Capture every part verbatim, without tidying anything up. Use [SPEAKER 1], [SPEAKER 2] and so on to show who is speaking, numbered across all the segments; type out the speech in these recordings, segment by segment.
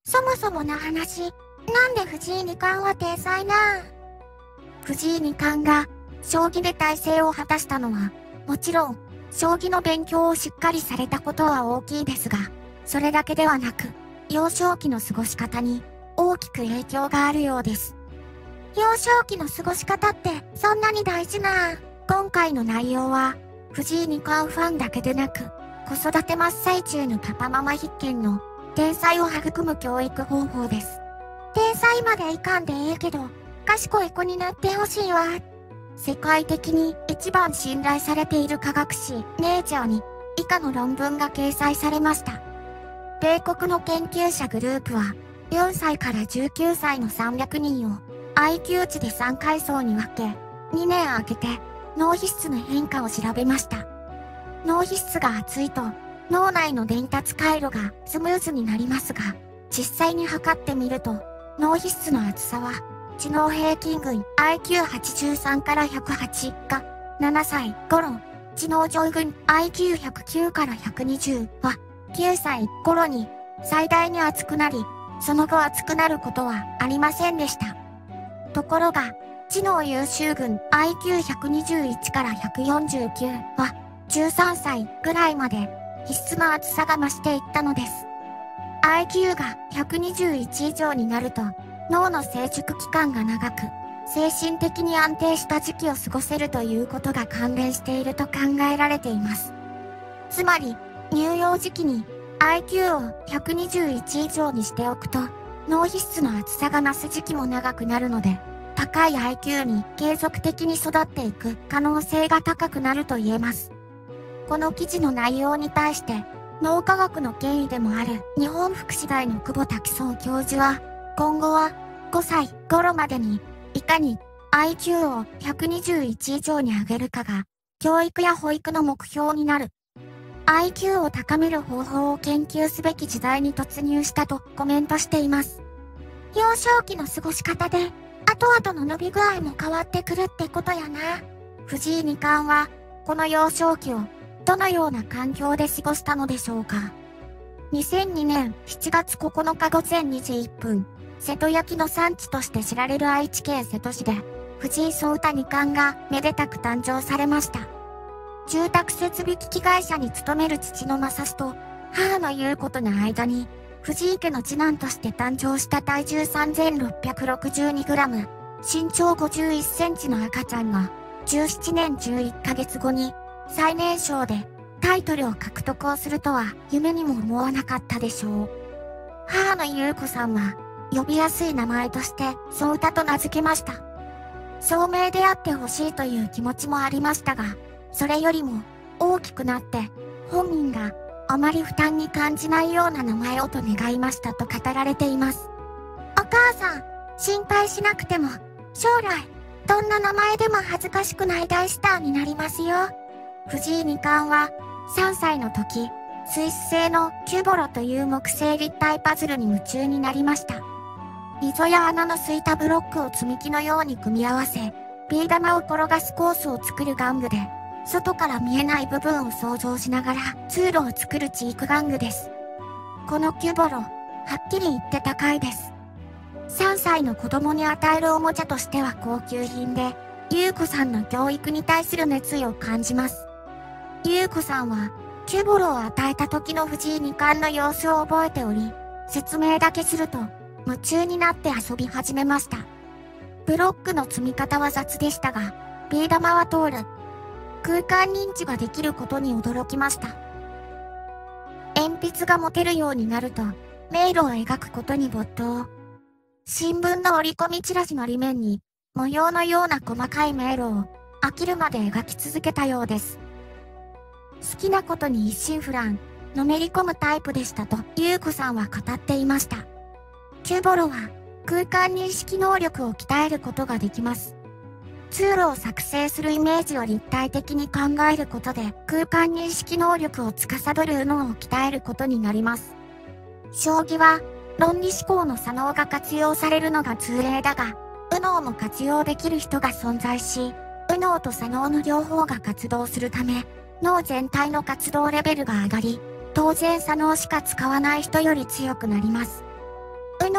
[SPEAKER 1] そもそもの話、なんで藤井二冠は天才な？藤井二冠が将棋で大成を果たしたのは、もちろん、将棋の勉強をしっかりされたことは大きいですが、それだけではなく、幼少期の過ごし方に大きく影響があるようです。幼少期の過ごし方ってそんなに大事な？今回の内容は、藤井二冠ファンだけでなく、子育て真っ最中のパパママ必見の天才を育む教育方法です。天才までいかんでええけど、賢い子になってほしいわ。世界的に一番信頼されている科学誌ネイチャーに以下の論文が掲載されました。米国の研究者グループはよんさいからじゅうきゅうさいのさんびゃくにんを アイキュー 値でさんかい層に分け、にねん空けて脳皮質の変化を調べました。脳皮質が厚いと脳内の伝達回路がスムーズになりますが、実際に測ってみると脳皮質の厚さは知能平均群 アイキューはちじゅうさん からひゃくはちがななさい頃、知能上群 アイキューひゃくきゅう からひゃくにじゅうはきゅうさい頃に最大に厚くなり、その後厚くなることはありませんでした。ところが、知能優秀群 アイキューひゃくにじゅういち からひゃくよんじゅうきゅうはじゅうさんさいぐらいまで必須の厚さが増していったのです。アイキュー がひゃくにじゅういち以上になると脳の成熟期間が長く、精神的に安定した時期を過ごせるということが関連していると考えられています。つまり、乳幼児期に アイキュー をひゃくにじゅういち以上にしておくと、脳皮質の厚さが増す時期も長くなるので、高い アイキュー に継続的に育っていく可能性が高くなると言えます。この記事の内容に対して、脳科学の権威でもある日本福祉大の久保滝壮教授は、今後はごさい頃までにいかに アイキュー をひゃくにじゅういち以上に上げるかが教育や保育の目標になる。アイキュー を高める方法を研究すべき時代に突入したとコメントしています。幼少期の過ごし方で後々の伸び具合も変わってくるってことやな。藤井二冠はこの幼少期をどのような環境で過ごしたのでしょうか。にせんにねんしちがつここのか午前にじいっぷん、瀬戸焼の産地として知られる愛知県瀬戸市で、藤井聡太二冠がめでたく誕生されました。住宅設備機器会社に勤める父の正嗣と母の優子との間に、藤井家の次男として誕生した体重 さんぜんろっぴゃくろくじゅうにグラム、身長ごじゅういっセンチの赤ちゃんが、じゅうななねんじゅういっかげつごに、最年少でタイトルを獲得をするとは夢にも思わなかったでしょう。母の優子さんは呼びやすい名前として聡太と名付けました。聡明であってほしいという気持ちもありましたが、それよりも大きくなって本人があまり負担に感じないような名前をと願いましたと語られています。お母さん、心配しなくても将来どんな名前でも恥ずかしくない大スターになりますよ。藤井二冠はさんさいの時、スイス製のキュボロという木製立体パズルに夢中になりました。溝や穴の空いたブロックを積み木のように組み合わせ、ビー玉を転がすコースを作る玩具で、外から見えない部分を想像しながら通路を作るチーク玩具です。このキュボロ、はっきり言って高いです。さんさいの子供に与えるおもちゃとしては高級品で、優子さんの教育に対する熱意を感じます。優子さんは、キュボロを与えた時の藤井二冠の様子を覚えており、説明だけすると、夢中になって遊び始めました。ブロックの積み方は雑でしたが、ビー玉は通る。空間認知ができることに驚きました。鉛筆が持てるようになると、迷路を描くことに没頭。新聞の折り込みチラシの裏面に、模様のような細かい迷路を飽きるまで描き続けたようです。好きなことに一心不乱、のめり込むタイプでしたと、優子さんは語っていました。キュボロは空間認識能力を鍛えることができます。通路を作成するイメージを立体的に考えることで空間認識能力を司る右脳を鍛えることになります。将棋は論理思考の左脳が活用されるのが通例だが、右脳も活用できる人が存在し、右脳と左脳の両方が活動するため、脳全体の活動レベルが上がり、当然左脳しか使わない人より強くなります。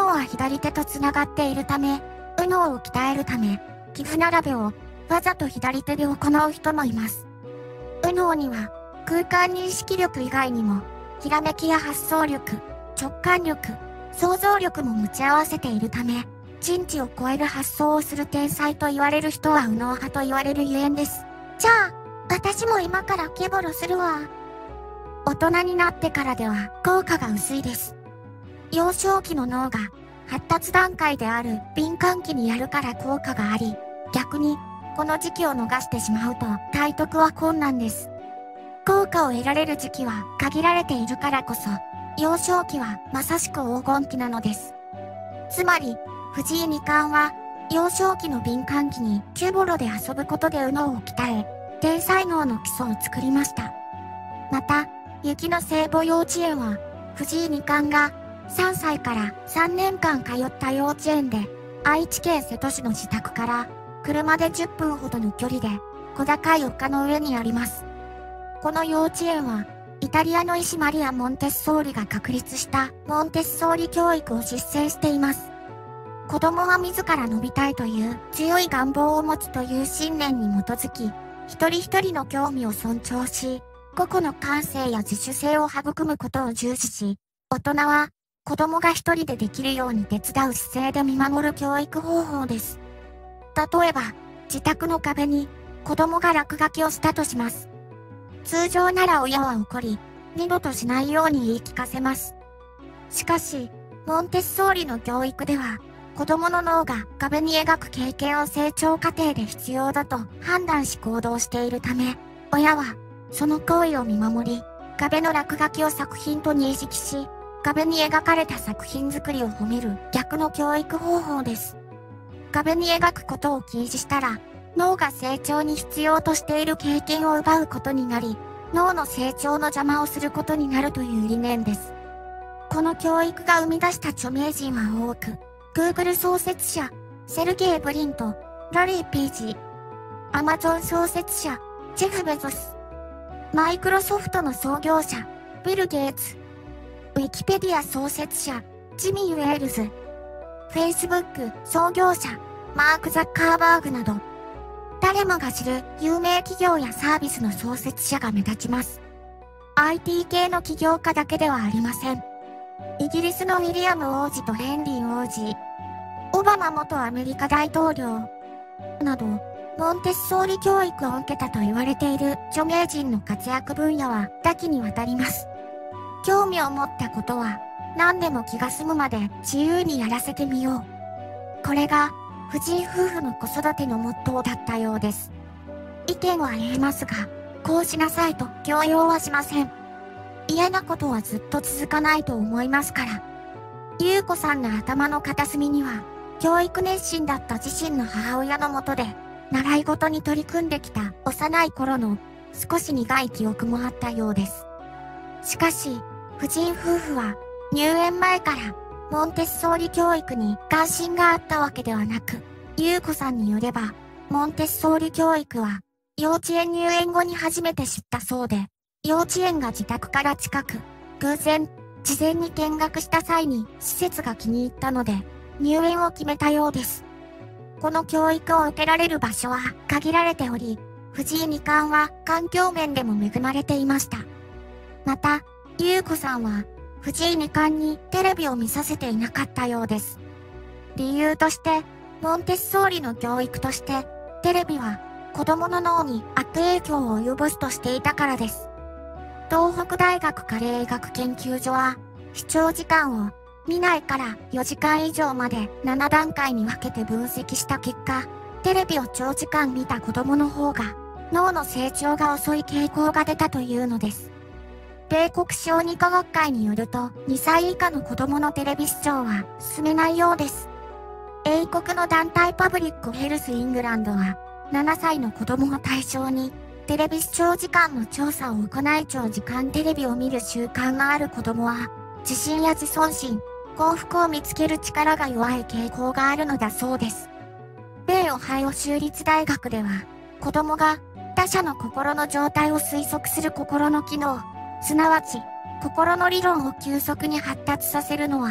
[SPEAKER 1] は左手とつながっているため、右脳を鍛えるため、棋譜並べをわざと左手で行う人もいます。右脳には空間認識力以外にも、ひらめきや発想力、直感力、想像力も持ち合わせているため、人知を超える発想をする天才と言われる人は右脳派と言われるゆえんです。じゃあ、私も今からケボロするわ。大人になってからでは効果が薄いです。幼少期の脳が発達段階である敏感期にやるから効果があり、逆にこの時期を逃してしまうと体得は困難です。効果を得られる時期は限られているからこそ、幼少期はまさしく黄金期なのです。つまり、藤井二冠は幼少期の敏感期にケボロで遊ぶことで右脳を鍛え、天才脳の基礎を作りました。また、雪の聖母幼稚園は、藤井二冠がさんさいからさんねんかん通った幼稚園で、愛知県瀬戸市の自宅から車でじゅっぷんほどの距離で小高い丘の上にあります。この幼稚園は、イタリアの医師マリア・モンテッソーリが確立したモンテッソーリ教育を実践しています。子供は自ら伸びたいという強い願望を持つという信念に基づき、一人一人の興味を尊重し、個々の感性や自主性を育むことを重視し、大人は子供が一人でできるように手伝う姿勢で見守る教育方法です。例えば、自宅の壁に子供が落書きをしたとします。通常なら親は怒り、二度としないように言い聞かせます。しかし、モンテッソーリの教育では、子供の脳が壁に描く経験を成長過程で必要だと判断し行動しているため、親はその行為を見守り、壁の落書きを作品と認識し、壁に描かれた作品作りを褒める逆の教育方法です。壁に描くことを禁止したら、脳が成長に必要としている経験を奪うことになり、脳の成長の邪魔をすることになるという理念です。この教育が生み出した著名人は多く、Google 創設者、セルゲイ・ブリント、ラリー・ページ、Amazon 創設者、ジェフ・ベゾス、マイクロソフトの創業者、ビル・ゲイツ、ウィキペディア創設者、ジミー・ウェールズ、Facebook 創業者、マーク・ザッカーバーグなど、誰もが知る有名企業やサービスの創設者が目立ちます。アイティー 系の起業家だけではありません。イギリスのウィリアム王子とヘンリー王子、オバマ元アメリカ大統領など、モンテッソーリ教育を受けたと言われている著名人の活躍分野は多岐にわたります。興味を持ったことは何でも気が済むまで自由にやらせてみよう。これが藤井夫婦の子育てのモットーだったようです。意見は言えますが、こうしなさいと強要はしません。嫌なことはずっと続かないと思いますから。優子さんの頭の片隅には、教育熱心だった自身の母親のもとで、習い事に取り組んできた幼い頃の少し苦い記憶もあったようです。しかし、藤井夫婦は入園前からモンテッソーリ教育に関心があったわけではなく、優子さんによれば、モンテッソーリ教育は幼稚園入園後に初めて知ったそうで、幼稚園が自宅から近く、偶然、事前に見学した際に施設が気に入ったので、入園を決めたようです。この教育を受けられる場所は限られており、藤井二冠は環境面でも恵まれていました。また、優子さんは藤井二冠にテレビを見させていなかったようです。理由として、モンテッソーリの教育として、テレビは子供の脳に悪影響を及ぼすとしていたからです。東北大学加齢医学研究所は、視聴時間を見ないからよじかん以上までななだんかいに分けて分析した結果、テレビを長時間見た子供の方が脳の成長が遅い傾向が出たというのです。米国小児科学会によると、にさい以下の子供のテレビ視聴は進めないようです。英国の団体パブリックヘルスイングランドは、ななさいの子供を対象に、テレビ視聴時間の調査を行い長時間テレビを見る習慣がある子供は、自信や自尊心、幸福を見つける力が弱い傾向があるのだそうです。米オハイオ州立大学では、子供が他者の心の状態を推測する心の機能、すなわち、心の理論を急速に発達させるのは、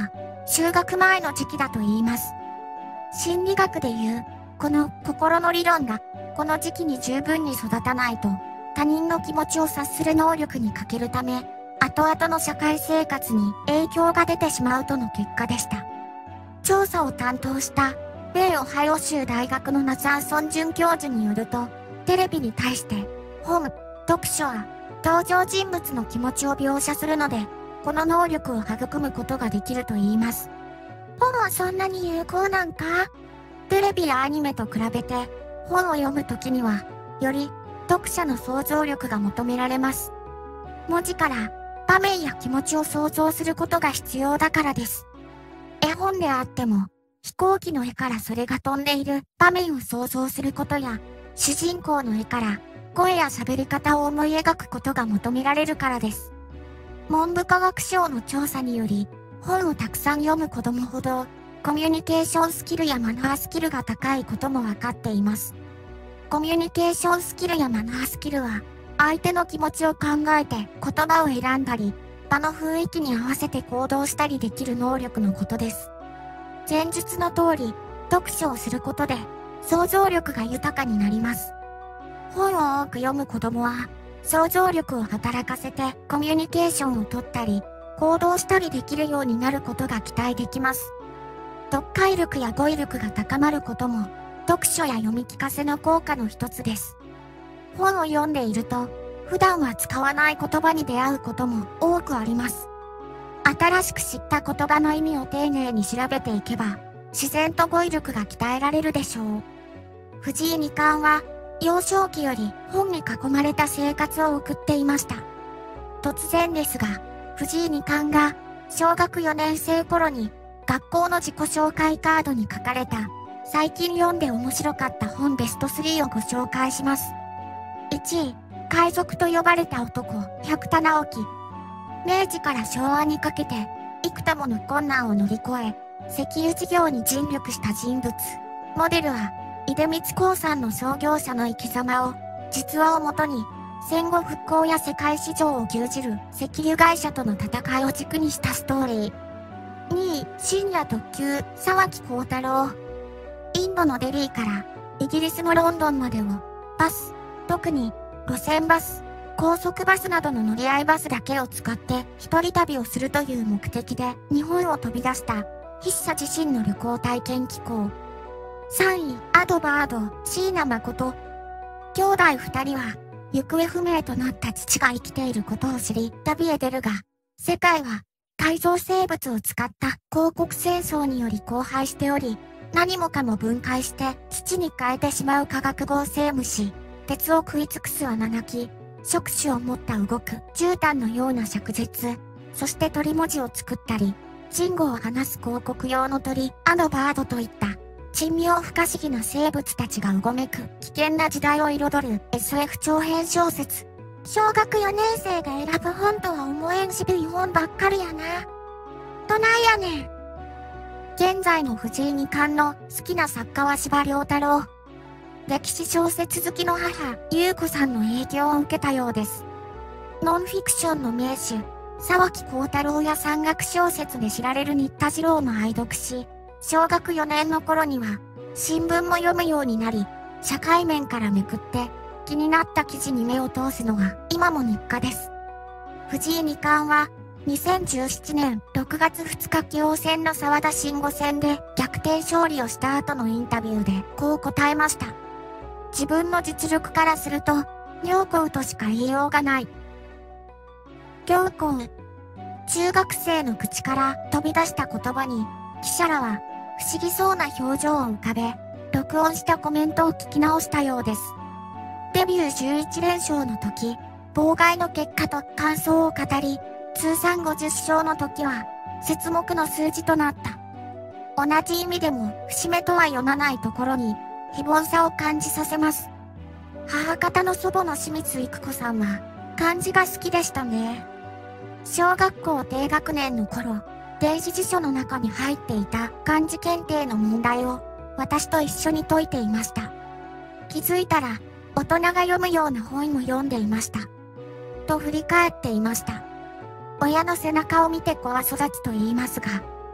[SPEAKER 1] 就学前の時期だと言います。心理学でいう、この心の理論が、この時期に十分に育たないと、他人の気持ちを察する能力に欠けるため、後々の社会生活に影響が出てしまうとの結果でした。調査を担当した、米オハイオ州大学のナザーソン准教授によると、テレビに対して、本、読書は、登場人物の気持ちを描写するので、この能力を育むことができると言います。本はそんなに有効なんか？テレビやアニメと比べて、本を読むときには、より、読者の想像力が求められます。文字から、場面や気持ちを想像することが必要だからです。絵本であっても、飛行機の絵からそれが飛んでいる場面を想像することや、主人公の絵から声や喋り方を思い描くことが求められるからです。文部科学省の調査により、本をたくさん読む子供ほど、コミュニケーションスキルやマナースキルが高いこともわかっています。コミュニケーションスキルやマナースキルは、相手の気持ちを考えて言葉を選んだり、場の雰囲気に合わせて行動したりできる能力のことです。前述の通り、読書をすることで、想像力が豊かになります。本を多く読む子供は、想像力を働かせてコミュニケーションをとったり、行動したりできるようになることが期待できます。読解力や語彙力が高まることも、読書や読み聞かせの効果の一つです。本を読んでいると、普段は使わない言葉に出会うことも多くあります。新しく知った言葉の意味を丁寧に調べていけば、自然と語彙力が鍛えられるでしょう。藤井二冠は、幼少期より本に囲まれた生活を送っていました。突然ですが、藤井二冠が小学よねん生頃に学校の自己紹介カードに書かれた最近読んで面白かった本ベストスリーをご紹介します。いちい、海賊と呼ばれた男、百田直樹。明治から昭和にかけて幾多もの困難を乗り越え、石油事業に尽力した人物。モデルは、出光興産の創業者の生き様を、実話をもとに、戦後復興や世界市場を牛耳る石油会社との戦いを軸にしたストーリー。にい、深夜特急、沢木耕太郎。インドのデリーから、イギリスのロンドンまでを、バス、特に、路線バス、高速バスなどの乗り合いバスだけを使って一人旅をするという目的で日本を飛び出した筆者自身の旅行体験機構。さんい、アドバード、椎名誠。兄弟二人は行方不明となった父が生きていることを知り旅へ出るが、世界は改造生物を使った広告戦争により荒廃しており、何もかも分解して土に変えてしまう化学合成虫、鉄を食い尽くす穴鳴き、触手を持った動く絨毯のような灼絶、そして鳥文字を作ったり、信号を放す広告用の鳥、アドバードといった珍妙不可思議な生物たちがうごめく危険な時代を彩る エスエフ 長編小説。小学よねん生が選ぶ本とは思えん渋い本ばっかりやな。どないやねん。現在の藤井二冠の好きな作家は司馬遼太郎。歴史小説好きの母、優子さんの影響を受けたようです。ノンフィクションの名手、沢木耕太郎や山岳小説で知られる新田次郎も愛読し、小学よねんの頃には、新聞も読むようになり、社会面からめくって、気になった記事に目を通すのが今も日課です。藤井二冠は、にせんじゅうななねんろくがつふつか棋王戦の沢田真吾戦で逆転勝利をした後のインタビューでこう答えました。自分の実力からすると、妙高としか言いようがない。妙高。中学生の口から飛び出した言葉に、記者らは不思議そうな表情を浮かべ、録音したコメントを聞き直したようです。デビューじゅういちれんしょうの時、妨害の結果と感想を語り、通算ごじゅっしょうの時は、節目の数字となった。同じ意味でも、節目とは読まないところに、非凡さを感じさせます。母方の祖母の清水育子さんは、漢字が好きでしたね。小学校低学年の頃、電子辞書の中に入っていた漢字検定の問題を、私と一緒に解いていました。気づいたら、大人が読むような本も読んでいました。と振り返っていました。親の背中を見て子は育つと言いますが、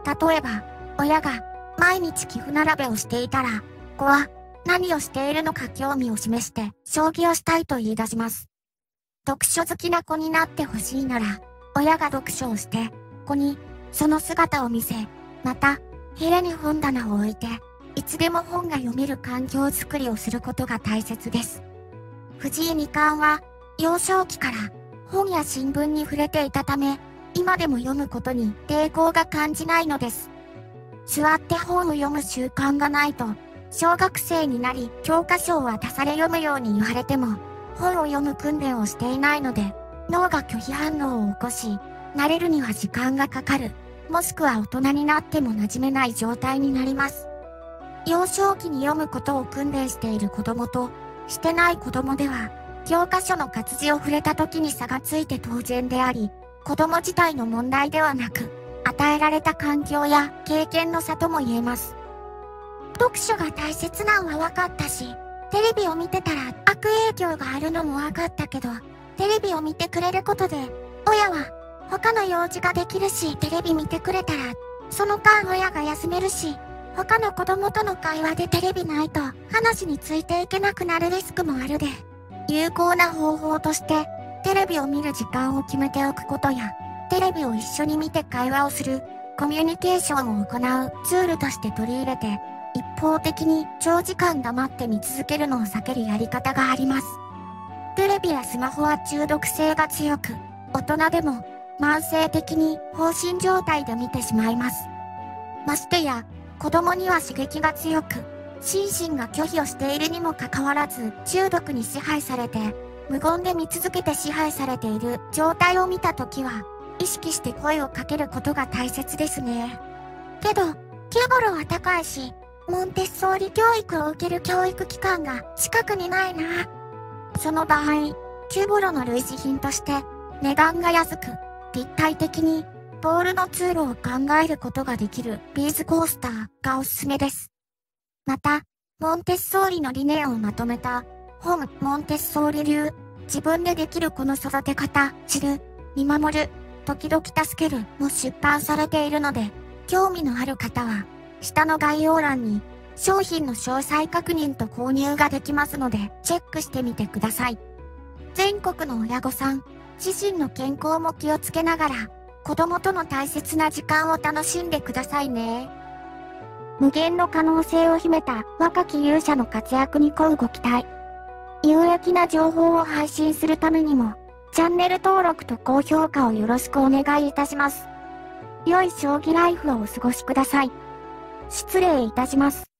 [SPEAKER 1] 例えば、親が毎日棋譜並べをしていたら、子は何をしているのか興味を示して将棋をしたいと言い出します。読書好きな子になってほしいなら、親が読書をして、子にその姿を見せ、また、部屋に本棚を置いて、いつでも本が読める環境づくりをすることが大切です。藤井二冠は、幼少期から本や新聞に触れていたため、今でも読むことに抵抗が感じないのです。座って本を読む習慣がないと、小学生になり教科書を渡され読むように言われても、本を読む訓練をしていないので、脳が拒否反応を起こし、慣れるには時間がかかる、もしくは大人になっても馴染めない状態になります。幼少期に読むことを訓練している子供と、してない子供では、教科書の活字を触れた時に差がついて当然であり、子供自体の問題ではなく、与えられた環境や経験の差とも言えます。読書が大切なのは分かったし、テレビを見てたら悪影響があるのも分かったけど、テレビを見てくれることで、親は他の用事ができるし、テレビ見てくれたら、その間親が休めるし、他の子供との会話でテレビないと話についていけなくなるリスクもあるで、有効な方法として、テレビを見る時間を決めておくことや、テレビを一緒に見て会話をする、コミュニケーションを行うツールとして取り入れて、一方的に長時間黙って見続けるのを避けるやり方があります。テレビやスマホは中毒性が強く、大人でも慢性的に放心状態で見てしまいます。ましてや、子供には刺激が強く、心身が拒否をしているにもかかわらず、中毒に支配されて、無言で見続けて支配されている状態を見たときは、意識して声をかけることが大切ですね。けど、キューボロは高いし、モンテッソーリ教育を受ける教育機関が近くにないな。その場合、キューボロの類似品として、値段が安く、立体的に、ボールの通路を考えることができるビーズコースターがおすすめです。また、モンテッソーリの理念をまとめた、本モンテッソーリ流、自分でできる子の育て方、知る、見守る、時々助けるも出版されているので、興味のある方は、下の概要欄に商品の詳細確認と購入ができますので、チェックしてみてください。全国の親御さん、自身の健康も気をつけながら、子供との大切な時間を楽しんでくださいね。無限の可能性を秘めた若き勇者の活躍に乞うご期待。有益な情報を配信するためにも、チャンネル登録と高評価をよろしくお願いいたします。良い将棋ライフをお過ごしください。失礼いたします。